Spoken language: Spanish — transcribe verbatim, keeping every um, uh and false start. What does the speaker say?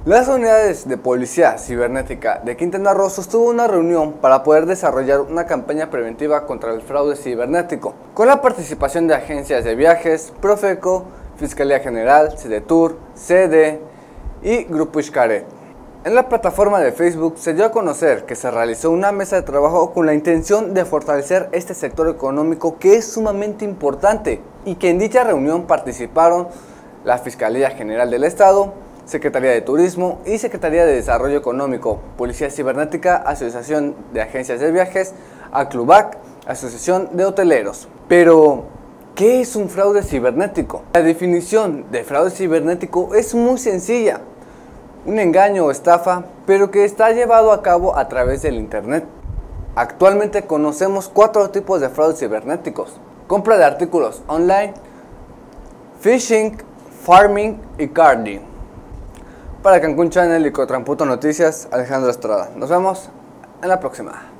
Las unidades de policía cibernética de Quintana Roo sostuvo una reunión para poder desarrollar una campaña preventiva contra el fraude cibernético, con la participación de agencias de viajes, Profeco, Fiscalía General, Sedetur, C D y Grupo Xcaret. En la plataforma de Facebook se dio a conocer que se realizó una mesa de trabajo con la intención de fortalecer este sector económico que es sumamente importante, y que en dicha reunión participaron la Fiscalía General del Estado, Secretaría de Turismo y Secretaría de Desarrollo Económico, Policía Cibernética, Asociación de Agencias de Viajes, Aclubac, Asociación de Hoteleros. Pero, ¿qué es un fraude cibernético? La definición de fraude cibernético es muy sencilla: un engaño o estafa, pero que está llevado a cabo a través del internet. Actualmente conocemos cuatro tipos de fraudes cibernéticos: compra de artículos online, phishing, farming y carding. Para Cancún Channel y Cotramputo Noticias, Alejandro Estrada. Nos vemos en la próxima.